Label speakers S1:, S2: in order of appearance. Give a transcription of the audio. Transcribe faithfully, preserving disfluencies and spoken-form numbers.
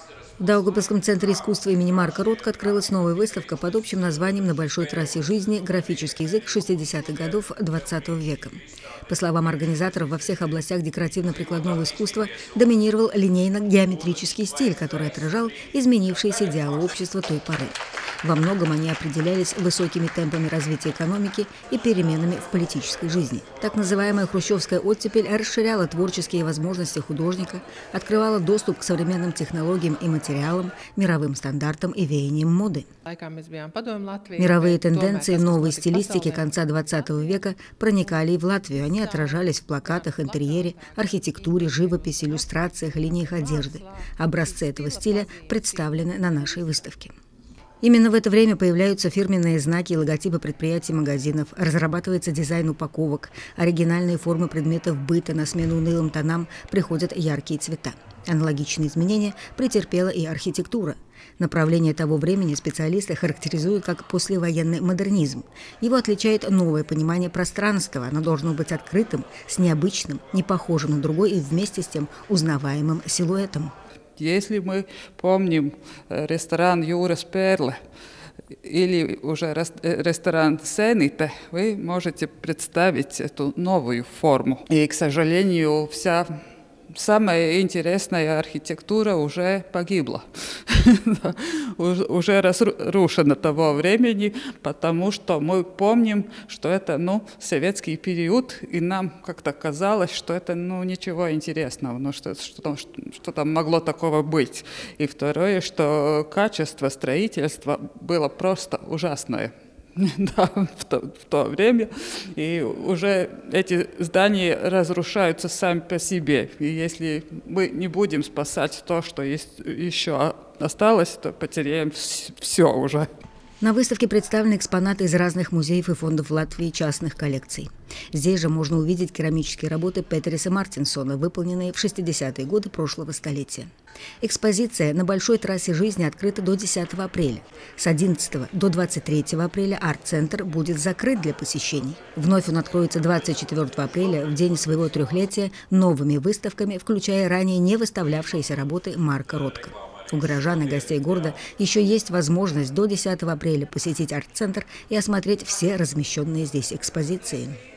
S1: В Даугавпилском центре искусства имени Марка Ротко открылась новая выставка под общим названием «На большой трассе жизни. Графический язык шестидесятых годов двадцатого века». По словам организаторов, во всех областях декоративно-прикладного искусства доминировал линейно-геометрический стиль, который отражал изменившиеся идеалы общества той поры. Во многом они определялись высокими темпами развития экономики и переменами в политической жизни. Так называемая хрущевская оттепель расширяла творческие возможности художника, открывала доступ к современным технологиям и материалам, мировым стандартам и веяниям моды. Мировые тенденции новой стилистики конца двадцатого века проникали и в Латвию. Они отражались в плакатах, интерьере, архитектуре, живописи, иллюстрациях, линиях одежды. Образцы этого стиля представлены на нашей выставке. Именно в это время появляются фирменные знаки и логотипы предприятий и магазинов, разрабатывается дизайн упаковок, оригинальные формы предметов быта, на смену унылым тонам приходят яркие цвета. Аналогичные изменения претерпела и архитектура. Направление того времени специалисты характеризуют как послевоенный модернизм. Его отличает новое понимание пространства. Оно должно быть открытым, с необычным, не похожим на другой и вместе с тем узнаваемым силуэтом.
S2: Если мы помним ресторан «Jūras Perle» или уже ресторан «Сените», вы можете представить эту новую форму. И, к сожалению, вся самая интересная архитектура уже погибла, уже разрушена того времени, потому что мы помним, что это ну, советский период, и нам как-то казалось, что это ну, ничего интересного, ну, что, что, что там могло такого быть. И второе, что качество строительства было просто ужасное. Да, в, то, в то время, и уже эти здания разрушаются сами по себе. И если мы не будем спасать то, что есть, еще осталось, то потеряем все уже.
S1: На выставке представлены экспонаты из разных музеев и фондов Латвии и частных коллекций. Здесь же можно увидеть керамические работы Петериса Мартинсона, выполненные в шестидесятые годы прошлого столетия. Экспозиция «На большой трассе жизни» открыта до десятого апреля. С одиннадцатого до двадцать третьего апреля арт-центр будет закрыт для посещений. Вновь он откроется двадцать четвёртого апреля, в день своего трехлетия, новыми выставками, включая ранее не выставлявшиеся работы Марка Ротко. У горожан и гостей города еще есть возможность до десятого апреля посетить арт-центр и осмотреть все размещенные здесь экспозиции.